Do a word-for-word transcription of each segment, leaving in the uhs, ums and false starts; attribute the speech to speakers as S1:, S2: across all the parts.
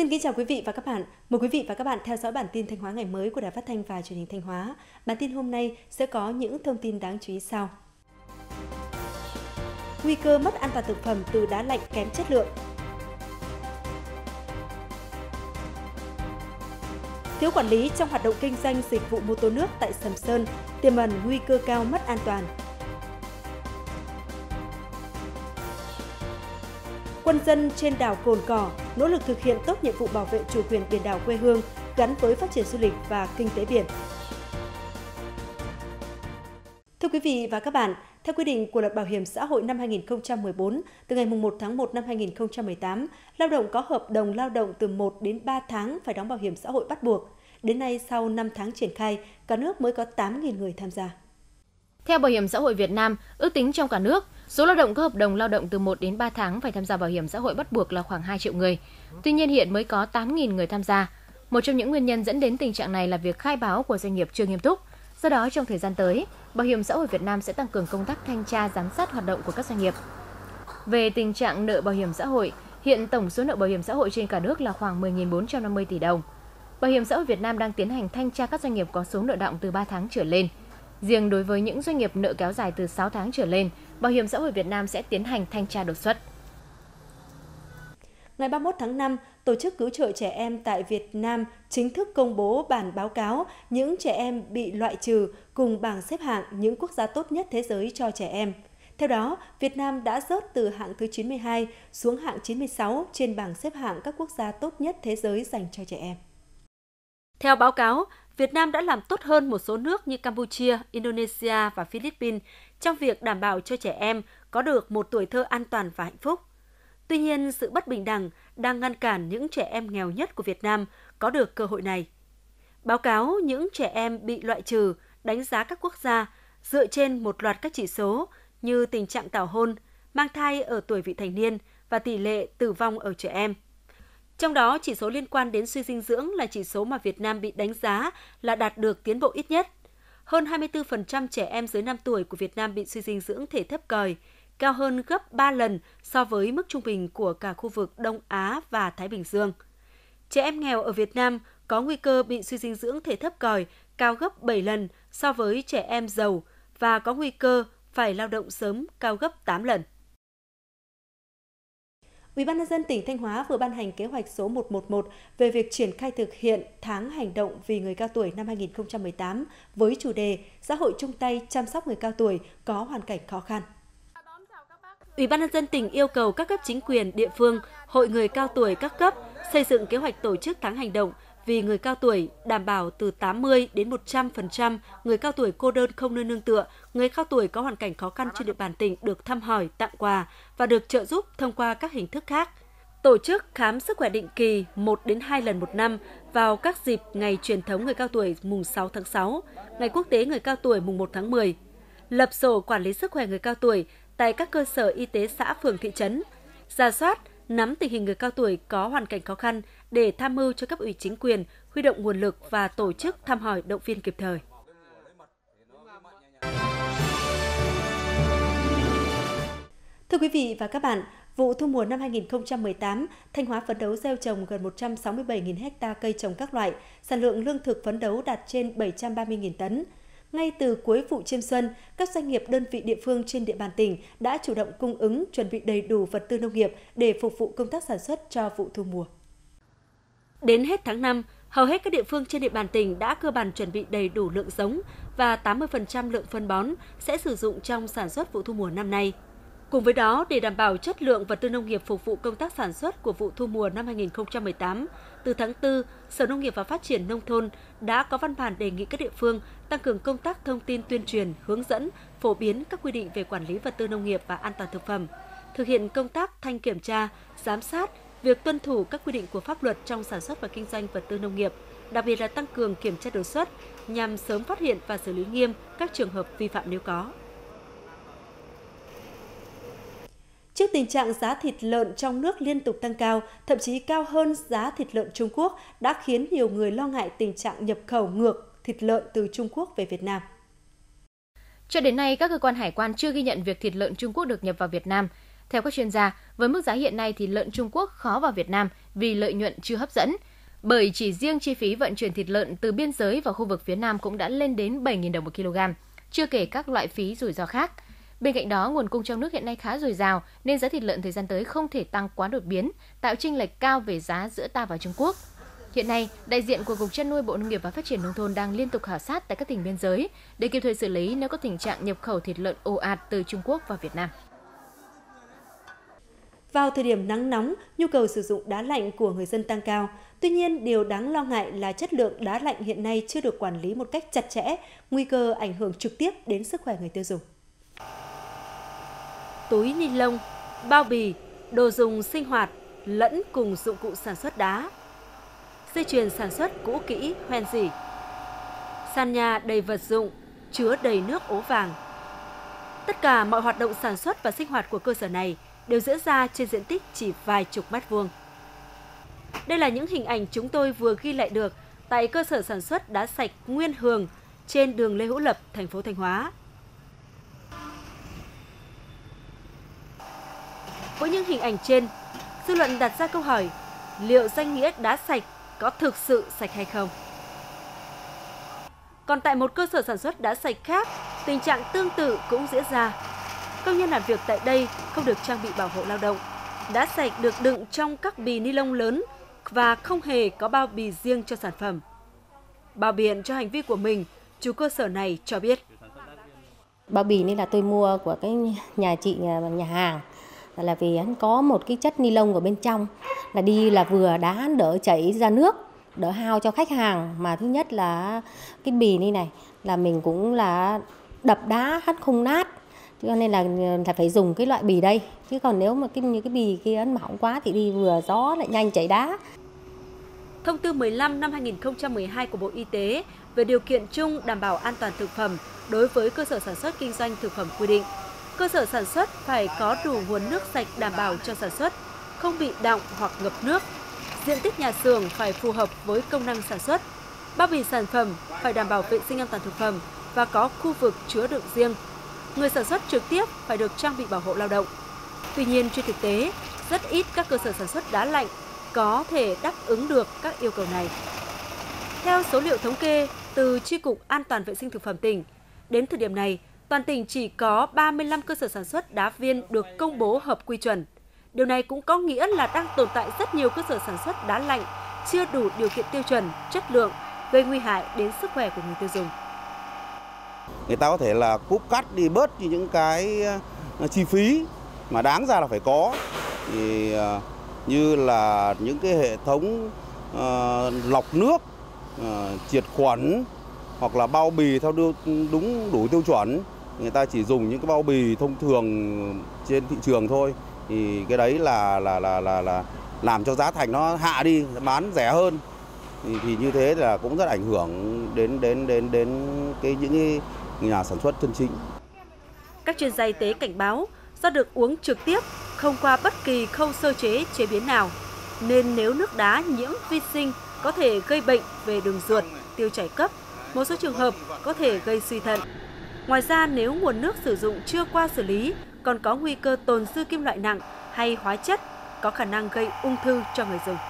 S1: Xin kính chào quý vị và các bạn. Mời quý vị và các bạn theo dõi bản tin Thanh Hóa ngày mới của Đài Phát thanh và Truyền hình Thanh Hóa. Bản tin hôm nay sẽ có những thông tin đáng chú ý sau. Nguy cơ mất an toàn thực phẩm từ đá lạnh kém chất lượng. Thiếu quản lý trong hoạt động kinh doanh dịch vụ mô tô nước tại Sầm Sơn, tiềm ẩn nguy cơ cao mất an toàn. Quân dân trên đảo Cồn Cỏ nỗ lực thực hiện tốt nhiệm vụ bảo vệ chủ quyền biển đảo quê hương gắn với phát triển du lịch và kinh tế biển. Thưa quý vị và các bạn, theo quy định của Luật Bảo hiểm xã hội năm hai nghìn không trăm mười bốn, từ ngày mùng một tháng một năm hai nghìn không trăm mười tám, lao động có hợp đồng lao động từ một đến ba tháng phải đóng bảo hiểm xã hội bắt buộc. Đến nay, sau năm tháng triển khai, cả nước mới có tám nghìn người tham gia.
S2: Theo Bảo hiểm xã hội Việt Nam, ước tính trong cả nước, số lao động có hợp đồng lao động từ một đến ba tháng phải tham gia bảo hiểm xã hội bắt buộc là khoảng hai triệu người. Tuy nhiên hiện mới có tám nghìn người tham gia. Một trong những nguyên nhân dẫn đến tình trạng này là việc khai báo của doanh nghiệp chưa nghiêm túc. Do đó, trong thời gian tới, Bảo hiểm xã hội Việt Nam sẽ tăng cường công tác thanh tra giám sát hoạt động của các doanh nghiệp. Về tình trạng nợ bảo hiểm xã hội, hiện tổng số nợ bảo hiểm xã hội trên cả nước là khoảng mười nghìn bốn trăm năm mươi tỷ đồng. Bảo hiểm xã hội Việt Nam đang tiến hành thanh tra các doanh nghiệp có số nợ đọng từ ba tháng trở lên. Riêng đối với những doanh nghiệp nợ kéo dài từ sáu tháng trở lên, Bảo hiểm xã hội Việt Nam sẽ tiến hành thanh tra đột xuất.
S1: Ngày ba mươi mốt tháng năm, Tổ chức Cứu trợ Trẻ Em tại Việt Nam chính thức công bố bản báo cáo những trẻ em bị loại trừ cùng bảng xếp hạng những quốc gia tốt nhất thế giới cho trẻ em. Theo đó, Việt Nam đã rớt từ hạng thứ chín mươi hai xuống hạng chín mươi sáu trên bảng xếp hạng các quốc gia tốt nhất thế giới dành cho trẻ em. Theo báo cáo, Việt Nam đã làm tốt hơn một số nước như Campuchia, Indonesia và Philippines trong việc đảm bảo cho trẻ em có được một tuổi thơ an toàn và hạnh phúc. Tuy nhiên, sự bất bình đẳng đang ngăn cản những trẻ em nghèo nhất của Việt Nam có được cơ hội này. Báo cáo những trẻ em bị loại trừ đánh giá các quốc gia dựa trên một loạt các chỉ số như tình trạng tảo hôn, mang thai ở tuổi vị thành niên và tỷ lệ tử vong ở trẻ em. Trong đó, chỉ số liên quan đến suy dinh dưỡng là chỉ số mà Việt Nam bị đánh giá là đạt được tiến bộ ít nhất. Hơn hai mươi tư phần trăm trẻ em dưới năm tuổi của Việt Nam bị suy dinh dưỡng thể thấp còi, cao hơn gấp ba lần so với mức trung bình của cả khu vực Đông Á và Thái Bình Dương. Trẻ em nghèo ở Việt Nam có nguy cơ bị suy dinh dưỡng thể thấp còi cao gấp bảy lần so với trẻ em giàu và có nguy cơ phải lao động sớm cao gấp tám lần. Ủy ban nhân dân tỉnh Thanh Hóa vừa ban hành kế hoạch số một một một về việc triển khai thực hiện tháng hành động vì người cao tuổi năm hai nghìn không trăm mười tám với chủ đề Xã hội chung tay chăm sóc người cao tuổi có hoàn cảnh khó khăn. Ủy ban nhân dân tỉnh yêu cầu các cấp chính quyền, địa phương, hội người cao tuổi các cấp xây dựng kế hoạch tổ chức tháng hành động vì người cao tuổi, đảm bảo từ tám mươi đến một trăm phần trăm người cao tuổi cô đơn không nơi nương tựa, người cao tuổi có hoàn cảnh khó khăn trên địa bàn tỉnh được thăm hỏi, tặng quà và được trợ giúp thông qua các hình thức khác. Tổ chức khám sức khỏe định kỳ một đến hai lần một năm vào các dịp ngày truyền thống người cao tuổi mùng sáu tháng sáu, ngày quốc tế người cao tuổi mùng một tháng mười. Lập sổ quản lý sức khỏe người cao tuổi tại các cơ sở y tế xã, phường, thị trấn, rà soát, nắm tình hình người cao tuổi có hoàn cảnh khó khăn để tham mưu cho cấp ủy chính quyền, huy động nguồn lực và tổ chức thăm hỏi động viên kịp thời. Thưa quý vị và các bạn, vụ thu mùa năm hai nghìn không trăm mười tám, Thanh Hóa phấn đấu gieo trồng gần một trăm sáu mươi bảy nghìn ha cây trồng các loại, sản lượng lương thực phấn đấu đạt trên bảy trăm ba mươi nghìn tấn. Ngay từ cuối vụ chiêm xuân, các doanh nghiệp đơn vị địa phương trên địa bàn tỉnh đã chủ động cung ứng, chuẩn bị đầy đủ vật tư nông nghiệp để phục vụ công tác sản xuất cho vụ thu mùa. Đến hết tháng năm, hầu hết các địa phương trên địa bàn tỉnh đã cơ bản chuẩn bị đầy đủ lượng giống và tám mươi phần trăm lượng phân bón sẽ sử dụng trong sản xuất vụ thu mùa năm nay. Cùng với đó, để đảm bảo chất lượng vật tư nông nghiệp phục vụ công tác sản xuất của vụ thu mùa năm hai nghìn không trăm mười tám, từ tháng tư, Sở Nông nghiệp và Phát triển Nông thôn đã có văn bản đề nghị các địa phương tăng cường công tác thông tin tuyên truyền, hướng dẫn, phổ biến các quy định về quản lý vật tư nông nghiệp và an toàn thực phẩm, thực hiện công tác thanh kiểm tra, giám sát, việc tuân thủ các quy định của pháp luật trong sản xuất và kinh doanh vật tư nông nghiệp, đặc biệt là tăng cường kiểm tra đột xuất nhằm sớm phát hiện và xử lý nghiêm các trường hợp vi phạm nếu có. Trước tình trạng giá thịt lợn trong nước liên tục tăng cao, thậm chí cao hơn giá thịt lợn Trung Quốc đã khiến nhiều người lo ngại tình trạng nhập khẩu ngược thịt lợn từ Trung Quốc về Việt Nam.
S2: Cho đến nay, các cơ quan hải quan chưa ghi nhận việc thịt lợn Trung Quốc được nhập vào Việt Nam. Theo các chuyên gia, với mức giá hiện nay thì lợn Trung Quốc khó vào Việt Nam vì lợi nhuận chưa hấp dẫn. Bởi chỉ riêng chi phí vận chuyển thịt lợn từ biên giới vào khu vực phía Nam cũng đã lên đến bảy nghìn đồng một kg, chưa kể các loại phí rủi ro khác. Bên cạnh đó, nguồn cung trong nước hiện nay khá dồi dào nên giá thịt lợn thời gian tới không thể tăng quá đột biến, tạo chênh lệch cao về giá giữa ta và Trung Quốc. Hiện nay, đại diện của Cục Chăn nuôi Bộ Nông nghiệp và Phát triển Nông thôn đang liên tục khảo sát tại các tỉnh biên giới để kịp thời xử lý nếu có tình trạng nhập khẩu thịt lợn ồ ạt từ Trung Quốc vào Việt Nam.
S1: Vào thời điểm nắng nóng, nhu cầu sử dụng đá lạnh của người dân tăng cao. Tuy nhiên, điều đáng lo ngại là chất lượng đá lạnh hiện nay chưa được quản lý một cách chặt chẽ, nguy cơ ảnh hưởng trực tiếp đến sức khỏe người tiêu dùng. Túi ni lông, bao bì, đồ dùng sinh hoạt lẫn cùng dụng cụ sản xuất đá. Dây chuyền sản xuất cũ kỹ, hoen rỉ. Sàn nhà đầy vật dụng, chứa đầy nước ố vàng. Tất cả mọi hoạt động sản xuất và sinh hoạt của cơ sở này đều diễn ra trên diện tích chỉ vài chục mét vuông. Đây là những hình ảnh chúng tôi vừa ghi lại được tại cơ sở sản xuất đá sạch Nguyên Hường trên đường Lê Hữu Lập, thành phố Thanh Hóa. Với những hình ảnh trên, dư luận đặt ra câu hỏi liệu danh nghĩa đá sạch có thực sự sạch hay không? Còn tại một cơ sở sản xuất đá sạch khác, tình trạng tương tự cũng diễn ra. Công nhân làm việc tại đây không được trang bị bảo hộ lao động. Đá sạch được đựng trong các bì ni lông lớn và không hề có bao bì riêng cho sản phẩm. Bao biện cho hành vi của mình, chủ cơ sở này cho biết.
S3: Bao bì này là tôi mua của cái nhà chị nhà hàng, là vì hắn có một cái chất ni lông ở bên trong, là đi là vừa đá đỡ chảy ra nước, đỡ hao cho khách hàng. Mà thứ nhất là cái bì này này là mình cũng là đập đá hắn không nát, cho nên là là phải dùng cái loại bì đây. Chứ còn nếu mà cái như cái bì kia nó mỏng quá thì đi vừa gió lại nhanh chảy đá.
S1: Thông tư mười lăm năm hai nghìn không trăm mười hai của Bộ Y tế về điều kiện chung đảm bảo an toàn thực phẩm đối với cơ sở sản xuất kinh doanh thực phẩm quy định, cơ sở sản xuất phải có đủ nguồn nước sạch đảm bảo cho sản xuất, không bị đọng hoặc ngập nước. Diện tích nhà xưởng phải phù hợp với công năng sản xuất. Bao bì sản phẩm phải đảm bảo vệ sinh an toàn thực phẩm và có khu vực chứa đựng riêng. Người sản xuất trực tiếp phải được trang bị bảo hộ lao động. Tuy nhiên, trên thực tế, rất ít các cơ sở sản xuất đá lạnh có thể đáp ứng được các yêu cầu này. Theo số liệu thống kê từ Chi cục An toàn vệ sinh thực phẩm tỉnh, đến thời điểm này, toàn tỉnh chỉ có ba mươi lăm cơ sở sản xuất đá viên được công bố hợp quy chuẩn. Điều này cũng có nghĩa là đang tồn tại rất nhiều cơ sở sản xuất đá lạnh chưa đủ điều kiện tiêu chuẩn, chất lượng, gây nguy hại đến sức khỏe của người tiêu dùng.
S4: Người ta có thể là cúp cắt đi bớt những cái chi phí mà đáng ra là phải có, thì như là những cái hệ thống uh, lọc nước, uh, triệt khuẩn hoặc là bao bì theo đúng đủ tiêu chuẩn. Người ta chỉ dùng những cái bao bì thông thường trên thị trường thôi, thì cái đấy là là là là, là làm cho giá thành nó hạ đi, bán rẻ hơn. Thì, thì như thế là cũng rất ảnh hưởng đến đến đến đến cái những cái nhà sản xuất chân chính.
S1: Các chuyên gia y tế cảnh báo do được uống trực tiếp không qua bất kỳ khâu sơ chế chế biến nào, nên nếu nước đá nhiễm vi sinh có thể gây bệnh về đường ruột, tiêu chảy cấp, một số trường hợp có thể gây suy thận. Ngoài ra, nếu nguồn nước sử dụng chưa qua xử lý còn có nguy cơ tồn dư kim loại nặng hay hóa chất, có khả năng gây ung thư cho người dùng.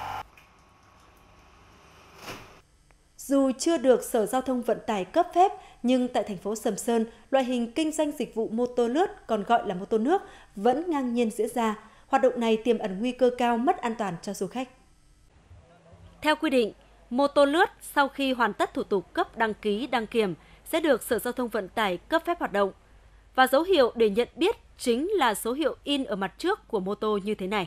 S1: Dù chưa được Sở Giao thông Vận tải cấp phép, nhưng tại thành phố Sầm Sơn, loại hình kinh doanh dịch vụ mô tô lướt, còn gọi là mô tô nước, vẫn ngang nhiên diễn ra. Hoạt động này tiềm ẩn nguy cơ cao mất an toàn cho du khách. Theo quy định, mô tô lướt sau khi hoàn tất thủ tục cấp đăng ký đăng kiểm sẽ được Sở Giao thông Vận tải cấp phép hoạt động. Và dấu hiệu để nhận biết chính là số hiệu in ở mặt trước của mô tô như thế này.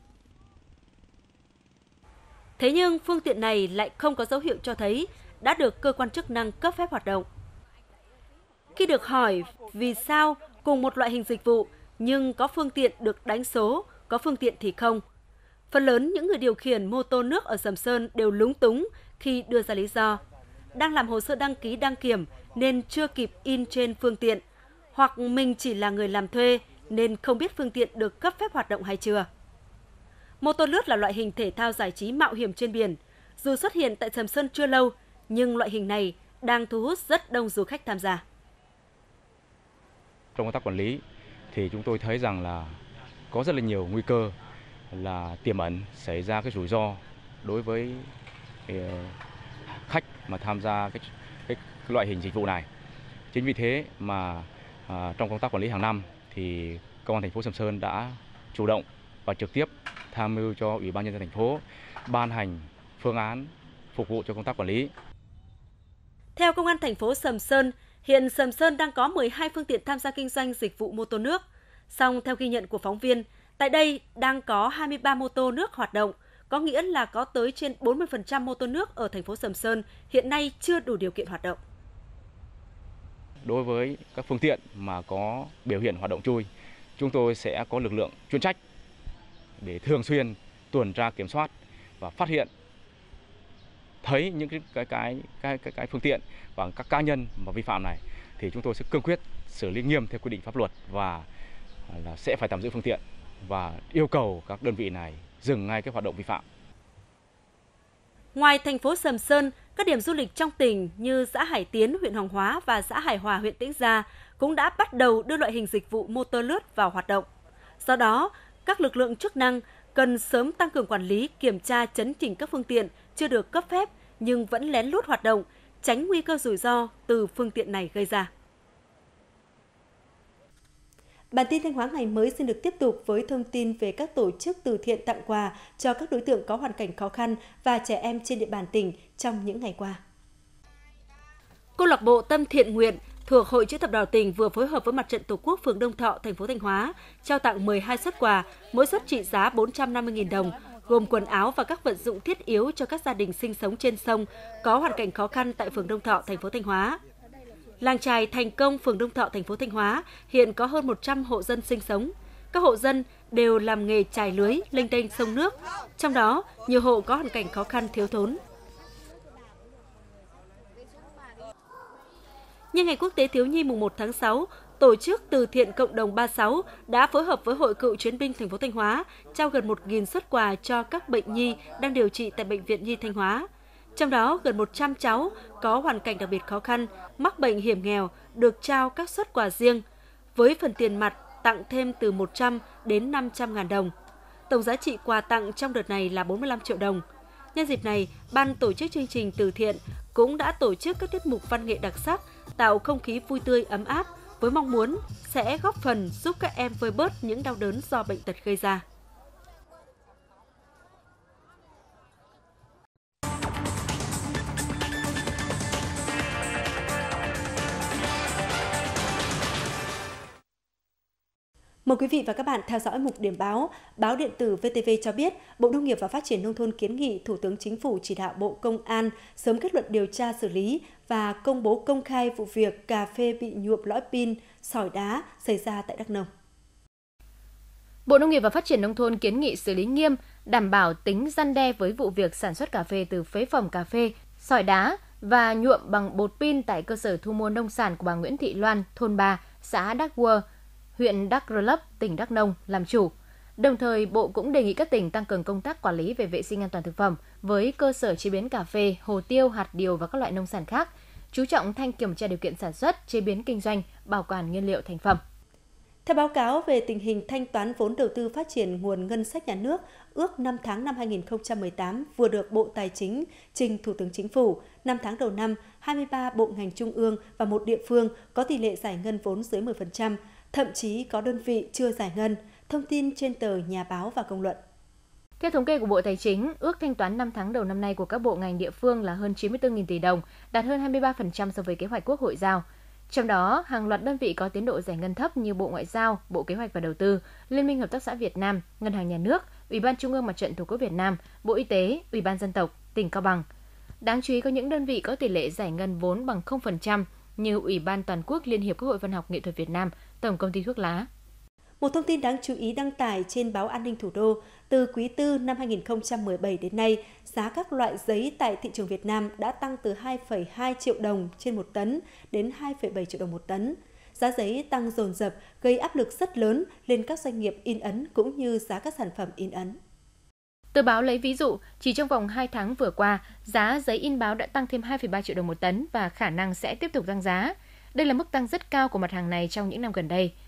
S1: Thế nhưng phương tiện này lại không có dấu hiệu cho thấy đã được cơ quan chức năng cấp phép hoạt động. Khi được hỏi vì sao cùng một loại hình dịch vụ nhưng có phương tiện được đánh số, có phương tiện thì không, phần lớn những người điều khiển mô tô nước ở Sầm Sơn đều lúng túng khi đưa ra lý do đang làm hồ sơ đăng ký đăng kiểm nên chưa kịp in trên phương tiện, hoặc mình chỉ là người làm thuê nên không biết phương tiện được cấp phép hoạt động hay chưa. Mô tô lướt là loại hình thể thao giải trí mạo hiểm trên biển. Dù xuất hiện tại Sầm Sơn chưa lâu, nhưng loại hình này đang thu hút rất đông du khách tham gia.
S5: Trong công tác quản lý thì chúng tôi thấy rằng là có rất là nhiều nguy cơ là tiềm ẩn xảy ra cái rủi ro đối với khách mà tham gia cái, cái, cái loại hình dịch vụ này. Chính vì thế mà à, trong công tác quản lý hàng năm thì Công an thành phố Sầm Sơn đã chủ động và trực tiếp tham mưu cho Ủy ban nhân dân thành phố ban hành phương án phục vụ cho công tác quản lý.
S1: Theo Công an thành phố Sầm Sơn, hiện Sầm Sơn đang có mười hai phương tiện tham gia kinh doanh dịch vụ mô tô nước. Song theo ghi nhận của phóng viên, tại đây đang có hai mươi ba mô tô nước hoạt động, có nghĩa là có tới trên bốn mươi phần trăm mô tô nước ở thành phố Sầm Sơn hiện nay chưa đủ điều kiện hoạt động.
S5: Đối với các phương tiện mà có biểu hiện hoạt động chui, chúng tôi sẽ có lực lượng chuyên trách để thường xuyên tuần tra kiểm soát và phát hiện thấy những cái cái cái cái cái, cái phương tiện và các cá nhân mà vi phạm này thì chúng tôi sẽ cương quyết xử lý nghiêm theo quy định pháp luật và là sẽ phải tạm giữ phương tiện và yêu cầu các đơn vị này dừng ngay cái hoạt động vi phạm.
S1: Ngoài thành phố Sầm Sơn, các điểm du lịch trong tỉnh như xã Hải Tiến, huyện Hoàng Hóa và xã Hải Hòa, huyện Tĩnh Gia cũng đã bắt đầu đưa loại hình dịch vụ mô tô lướt vào hoạt động. Do đó, các lực lượng chức năng cần sớm tăng cường quản lý, kiểm tra, chấn chỉnh các phương tiện chưa được cấp phép nhưng vẫn lén lút hoạt động, tránh nguy cơ rủi ro từ phương tiện này gây ra. Bản tin Thanh Hóa ngày mới xin được tiếp tục với thông tin về các tổ chức từ thiện tặng quà cho các đối tượng có hoàn cảnh khó khăn và trẻ em trên địa bàn tỉnh trong những ngày qua. Câu lạc bộ Tâm Thiện Nguyện thuộc Hội Chữ thập đỏ tỉnh vừa phối hợp với Mặt trận Tổ quốc phường Đông Thọ, thành phố Thanh Hóa trao tặng mười hai suất quà, mỗi suất trị giá bốn trăm năm mươi nghìn đồng, gồm quần áo và các vật dụng thiết yếu cho các gia đình sinh sống trên sông có hoàn cảnh khó khăn tại phường Đông Thọ, thành phố Thanh Hóa. Làng chài Thành Công, phường Đông Thọ, thành phố Thanh Hóa hiện có hơn một trăm hộ dân sinh sống. Các hộ dân đều làm nghề chài lưới lênh đênh sông nước, trong đó nhiều hộ có hoàn cảnh khó khăn thiếu thốn. Nhân ngày Quốc tế Thiếu nhi mùng một tháng sáu, Tổ chức Từ thiện Cộng đồng ba mươi sáu đã phối hợp với Hội Cựu chiến binh thành phố Thanh Hóa trao gần một nghìn suất quà cho các bệnh nhi đang điều trị tại Bệnh viện Nhi Thanh Hóa. Trong đó, gần một trăm cháu có hoàn cảnh đặc biệt khó khăn, mắc bệnh hiểm nghèo được trao các suất quà riêng, với phần tiền mặt tặng thêm từ một trăm đến năm trăm ngàn đồng. Tổng giá trị quà tặng trong đợt này là bốn mươi lăm triệu đồng. Nhân dịp này, Ban tổ chức chương trình từ thiện cũng đã tổ chức các tiết mục văn nghệ đặc sắc, tạo không khí vui tươi ấm áp với mong muốn sẽ góp phần giúp các em vơi bớt những đau đớn do bệnh tật gây ra. Mời quý vị và các bạn theo dõi mục điểm báo. Báo điện tử vê tê vê cho biết, Bộ Nông nghiệp và Phát triển Nông thôn kiến nghị Thủ tướng Chính phủ chỉ đạo Bộ Công an sớm kết luận điều tra xử lý và công bố công khai vụ việc cà phê bị nhuộm lõi pin, sỏi đá xảy ra tại Đắk Nông.
S2: Bộ Nông nghiệp và Phát triển Nông thôn kiến nghị xử lý nghiêm, đảm bảo tính răn đe với vụ việc sản xuất cà phê từ phế phẩm cà phê, sỏi đá và nhuộm bằng bột pin tại cơ sở thu mua nông sản của bà Nguyễn Thị Loan, thôn ba, xã Đắk Quơ, huyện Đắk Rơ Lấp, tỉnh Đắk Nông làm chủ. Đồng thời, Bộ cũng đề nghị các tỉnh tăng cường công tác quản lý về vệ sinh an toàn thực phẩm với cơ sở chế biến cà phê, hồ tiêu, hạt điều và các loại nông sản khác, chú trọng thanh kiểm tra điều kiện sản xuất, chế biến kinh doanh, bảo quản nguyên liệu thành phẩm.
S1: Theo báo cáo về tình hình thanh toán vốn đầu tư phát triển nguồn ngân sách nhà nước, ước năm tháng năm hai nghìn không trăm mười tám vừa được Bộ Tài chính trình Thủ tướng Chính phủ, năm tháng đầu năm, hai mươi ba bộ ngành trung ương và một địa phương có tỷ lệ giải ngân vốn dưới mười phần trăm, thậm chí có đơn vị chưa giải ngân, thông tin trên tờ Nhà báo và Công luận.
S2: Theo thống kê của Bộ Tài chính, ước thanh toán năm tháng đầu năm nay của các bộ ngành địa phương là hơn chín mươi tư nghìn tỷ đồng, đạt hơn hai mươi ba phần trăm so với kế hoạch Quốc hội giao. Trong đó, hàng loạt đơn vị có tiến độ giải ngân thấp như Bộ Ngoại giao, Bộ Kế hoạch và Đầu tư, Liên minh Hợp tác xã Việt Nam, Ngân hàng Nhà nước, Ủy ban Trung ương Mặt trận Tổ quốc Việt Nam, Bộ Y tế, Ủy ban Dân tộc, tỉnh Cao Bằng. Đáng chú ý có những đơn vị có tỷ lệ giải ngân vốn bằng không phần trăm như Ủy ban Toàn quốc Liên hiệp Các hội Văn học Nghệ thuật Việt Nam, Tổng công ty thuốc lá.
S1: Một thông tin đáng chú ý đăng tải trên báo An ninh Thủ đô, từ quý tư năm hai nghìn không trăm mười bảy đến nay, giá các loại giấy tại thị trường Việt Nam đã tăng từ hai phẩy hai triệu đồng trên một tấn đến hai phẩy bảy triệu đồng một tấn. Giá giấy tăng dồn dập gây áp lực rất lớn lên các doanh nghiệp in ấn cũng như giá các sản phẩm in ấn.
S2: Tờ báo lấy ví dụ, chỉ trong vòng hai tháng vừa qua, giá giấy in báo đã tăng thêm hai phẩy ba triệu đồng một tấn và khả năng sẽ tiếp tục tăng giá. Đây là mức tăng rất cao của mặt hàng này trong những năm gần đây.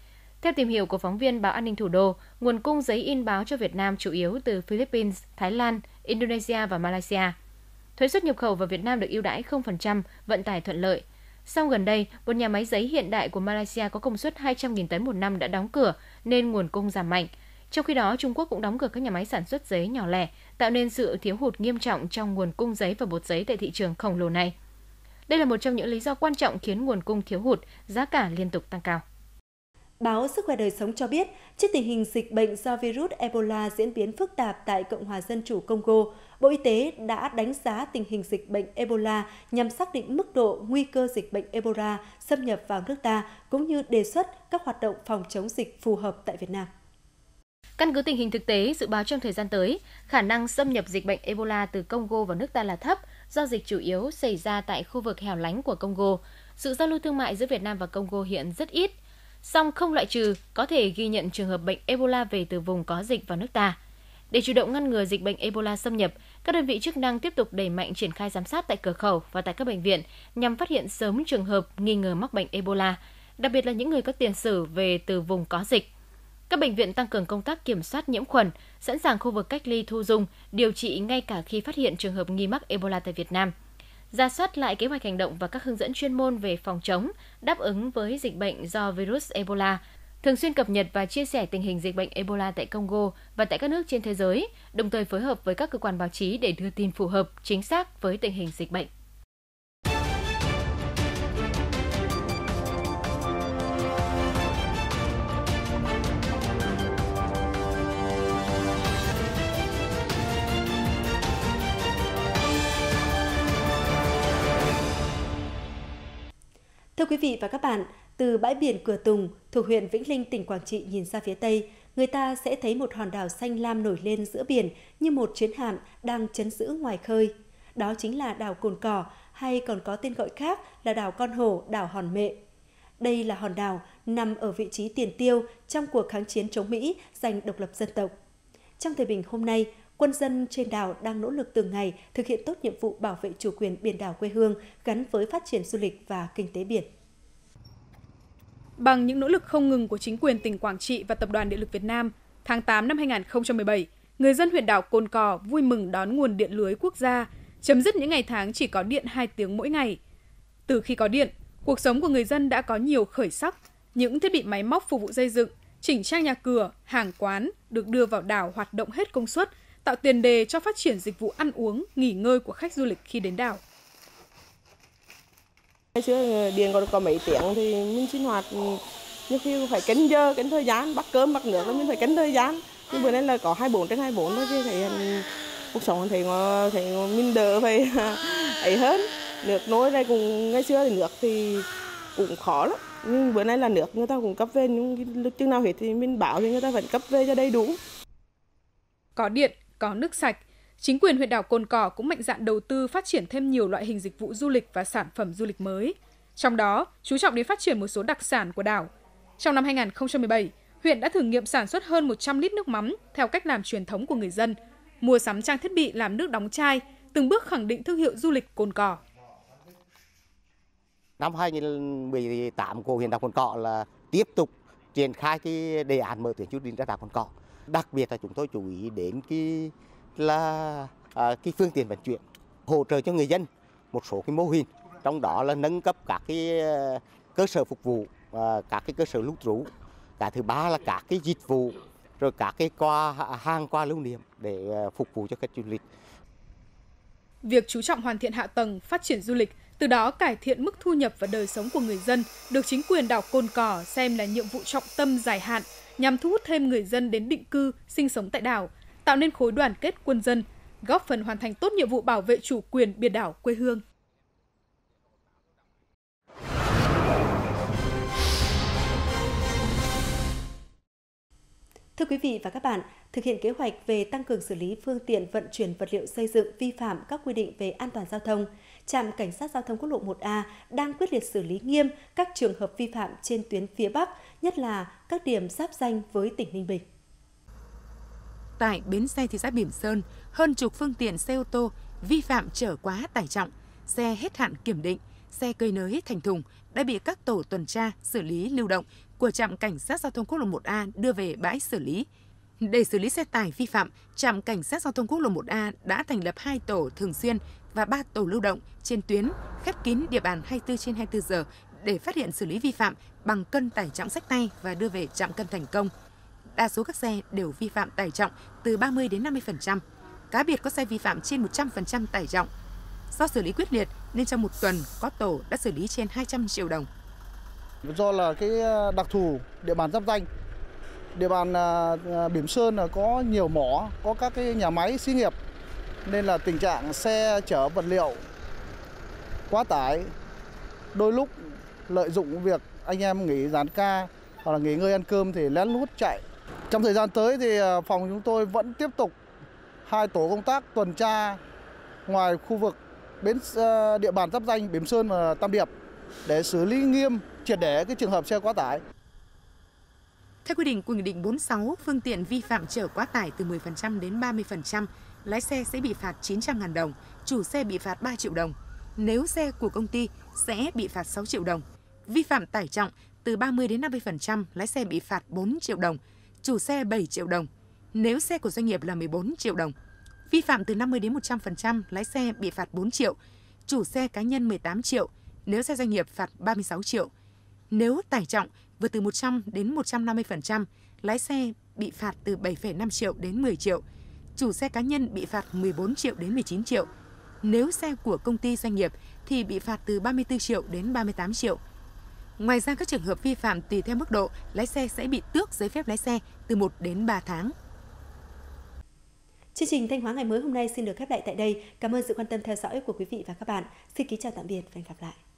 S2: Theo tìm hiểu của phóng viên Báo An ninh Thủ đô, nguồn cung giấy in báo cho Việt Nam chủ yếu từ Philippines, Thái Lan, Indonesia và Malaysia. Thuế xuất nhập khẩu vào Việt Nam được ưu đãi không phần trăm, vận tải thuận lợi. Song gần đây, một nhà máy giấy hiện đại của Malaysia có công suất hai trăm nghìn tấn một năm đã đóng cửa nên nguồn cung giảm mạnh. Trong khi đó, Trung Quốc cũng đóng cửa các nhà máy sản xuất giấy nhỏ lẻ, tạo nên sự thiếu hụt nghiêm trọng trong nguồn cung giấy và bột giấy tại thị trường khổng lồ này. Đây là một trong những lý do quan trọng khiến nguồn cung thiếu hụt, giá cả liên tục tăng cao.
S1: Báo Sức khỏe đời sống cho biết, trước tình hình dịch bệnh do virus Ebola diễn biến phức tạp tại Cộng hòa Dân chủ Congo, Bộ Y tế đã đánh giá tình hình dịch bệnh Ebola nhằm xác định mức độ nguy cơ dịch bệnh Ebola xâm nhập vào nước ta, cũng như đề xuất các hoạt động phòng chống dịch phù hợp tại Việt Nam.
S2: Căn cứ tình hình thực tế, dự báo trong thời gian tới, khả năng xâm nhập dịch bệnh Ebola từ Congo vào nước ta là thấp, do dịch chủ yếu xảy ra tại khu vực hẻo lánh của Congo. Sự giao lưu thương mại giữa Việt Nam và Congo hiện rất ít, song không loại trừ có thể ghi nhận trường hợp bệnh Ebola về từ vùng có dịch vào nước ta. Để chủ động ngăn ngừa dịch bệnh Ebola xâm nhập, các đơn vị chức năng tiếp tục đẩy mạnh triển khai giám sát tại cửa khẩu và tại các bệnh viện nhằm phát hiện sớm trường hợp nghi ngờ mắc bệnh Ebola, đặc biệt là những người có tiền sử về từ vùng có dịch. Các bệnh viện tăng cường công tác kiểm soát nhiễm khuẩn, sẵn sàng khu vực cách ly thu dung, điều trị ngay cả khi phát hiện trường hợp nghi mắc Ebola tại Việt Nam. Rà soát lại kế hoạch hành động và các hướng dẫn chuyên môn về phòng chống, đáp ứng với dịch bệnh do virus Ebola, thường xuyên cập nhật và chia sẻ tình hình dịch bệnh Ebola tại Congo và tại các nước trên thế giới, đồng thời phối hợp với các cơ quan báo chí để đưa tin phù hợp, chính xác với tình hình dịch bệnh.
S1: Thưa quý vị và các bạn, từ bãi biển Cửa Tùng, thuộc huyện Vĩnh Linh, tỉnh Quảng Trị nhìn ra phía Tây, người ta sẽ thấy một hòn đảo xanh lam nổi lên giữa biển như một chiến hạm đang trấn giữ ngoài khơi. Đó chính là đảo Cồn Cỏ, hay còn có tên gọi khác là đảo Con Hổ, đảo Hòn Mệ. Đây là hòn đảo nằm ở vị trí tiền tiêu trong cuộc kháng chiến chống Mỹ giành độc lập dân tộc. Trong thời bình hôm nay, quân dân trên đảo đang nỗ lực từng ngày thực hiện tốt nhiệm vụ bảo vệ chủ quyền biển đảo quê hương gắn với phát triển du lịch và kinh tế biển.
S6: Bằng những nỗ lực không ngừng của chính quyền tỉnh Quảng Trị và Tập đoàn Điện lực Việt Nam, tháng tám năm hai nghìn không trăm mười bảy, người dân huyện đảo Cồn Cỏ vui mừng đón nguồn điện lưới quốc gia, chấm dứt những ngày tháng chỉ có điện hai tiếng mỗi ngày. Từ khi có điện, cuộc sống của người dân đã có nhiều khởi sắc. Những thiết bị máy móc phục vụ xây dựng, chỉnh trang nhà cửa, hàng quán được đưa vào đảo hoạt động hết công suất, tạo tiền đề cho phát triển dịch vụ ăn uống, nghỉ ngơi của khách du lịch khi đến đảo.
S7: Ngày xưa điện còn có mấy tiếng thì mình sinh hoạt nhiều khi phải canh giờ, canh thời gian, bắt cơm, bắt nước là mình phải canh thời gian. Nhưng bữa nay là có hai mươi bốn trên hai mươi bốn thôi, thì thấy cuộc sống thấy thấy mình đỡ phải ấy hơn. Nước nối đây cùng ngày xưa thì nước thì cũng khó lắm. Nhưng bữa nay là nước người ta cũng cấp về, nhưng lúc chừng nào hết thì mình bảo thì người ta vẫn cấp về cho đầy đủ.
S6: Có điện, có nước sạch, chính quyền huyện đảo Cồn Cỏ cũng mạnh dạn đầu tư phát triển thêm nhiều loại hình dịch vụ du lịch và sản phẩm du lịch mới. Trong đó, chú trọng đến phát triển một số đặc sản của đảo. Trong năm hai nghìn không trăm mười bảy, huyện đã thử nghiệm sản xuất hơn một trăm lít nước mắm theo cách làm truyền thống của người dân, mua sắm trang thiết bị làm nước đóng chai, từng bước khẳng định thương hiệu du lịch Cồn Cỏ.
S8: Năm hai nghìn không trăm mười tám của huyện đảo Cồn Cỏ là tiếp tục triển khai cái đề án mở tuyến du lịch ra đảo Cồn Cỏ. Đặc biệt là chúng tôi chú ý đến cái là à, cái phương tiện vận chuyển, hỗ trợ cho người dân một số cái mô hình, trong đó là nâng cấp các cái cơ sở phục vụ, à, các cái cơ sở lưu trú. Cái thứ ba là các cái dịch vụ, rồi các cái qua hàng qua lưu niệm để phục vụ cho khách du lịch.
S6: Việc chú trọng hoàn thiện hạ tầng, phát triển du lịch, từ đó cải thiện mức thu nhập và đời sống của người dân, được chính quyền đảo Cồn Cỏ xem là nhiệm vụ trọng tâm dài hạn nhằm thu hút thêm người dân đến định cư, sinh sống tại đảo, tạo nên khối đoàn kết quân dân, góp phần hoàn thành tốt nhiệm vụ bảo vệ chủ quyền biển đảo quê hương.
S1: Thưa quý vị và các bạn, thực hiện kế hoạch về tăng cường xử lý phương tiện vận chuyển vật liệu xây dựng vi phạm các quy định về an toàn giao thông, Trạm Cảnh sát Giao thông Quốc lộ một A đang quyết liệt xử lý nghiêm các trường hợp vi phạm trên tuyến phía Bắc, nhất là các điểm giáp ranh với tỉnh Ninh Bình.
S9: Tại bến xe thị xã Bỉm Sơn, hơn chục phương tiện xe ô tô vi phạm chở quá tải trọng, xe hết hạn kiểm định, xe cơi nới thành thùng đã bị các tổ tuần tra xử lý lưu động của trạm cảnh sát giao thông quốc lộ một A đưa về bãi xử lý. Để xử lý xe tải vi phạm, trạm cảnh sát giao thông quốc lộ một A đã thành lập hai tổ thường xuyên và ba tổ lưu động trên tuyến, khép kín địa bàn hai mươi tư trên hai mươi tư giờ để phát hiện xử lý vi phạm bằng cân tải trọng xách tay và đưa về trạm cân thành công. Đa số các xe đều vi phạm tải trọng từ ba mươi đến năm mươi phần trăm. Cá biệt có xe vi phạm trên một trăm phần trăm tải trọng. Do xử lý quyết liệt nên trong một tuần có tổ đã xử lý trên hai trăm triệu đồng.
S10: Do là cái đặc thù địa bàn giáp ranh, địa bàn Bỉm Sơn là có nhiều mỏ, có các cái nhà máy xí nghiệp nên là tình trạng xe chở vật liệu quá tải, đôi lúc lợi dụng việc anh em nghỉ giãn ca hoặc là nghỉ ngơi ăn cơm thì lén lút chạy. Trong thời gian tới thì phòng chúng tôi vẫn tiếp tục hai tổ công tác tuần tra ngoài khu vực bến địa bàn giáp ranh Bỉm Sơn và Tam Điệp để xử lý nghiêm triệt để cái trường hợp xe quá tải.
S9: Theo quy định của Nghị định bốn mươi sáu, phương tiện vi phạm chở quá tải từ mười phần trăm đến ba mươi phần trăm, lái xe sẽ bị phạt chín trăm nghìn đồng, chủ xe bị phạt ba triệu đồng. Nếu xe của công ty sẽ bị phạt sáu triệu đồng. Vi phạm tải trọng từ ba mươi đến năm mươi phần trăm, lái xe bị phạt bốn triệu đồng, chủ xe bảy triệu đồng. Nếu xe của doanh nghiệp là mười bốn triệu đồng. Vi phạm từ năm mươi đến một trăm phần trăm, lái xe bị phạt bốn triệu, chủ xe cá nhân mười tám triệu, nếu xe doanh nghiệp phạt ba mươi sáu triệu. Nếu tải trọng vượt từ một trăm đến một trăm năm mươi phần trăm, lái xe bị phạt từ bảy phẩy năm triệu đến mười triệu, chủ xe cá nhân bị phạt mười bốn triệu đến mười chín triệu. Nếu xe của công ty doanh nghiệp thì bị phạt từ ba mươi tư triệu đến ba mươi tám triệu. Ngoài ra các trường hợp vi phạm tùy theo mức độ, lái xe sẽ bị tước giấy phép lái xe từ một đến ba tháng.
S1: Chương trình Thanh Hóa ngày mới hôm nay xin được khép lại tại đây. Cảm ơn sự quan tâm theo dõi của quý vị và các bạn. Xin kính chào tạm biệt và hẹn gặp lại.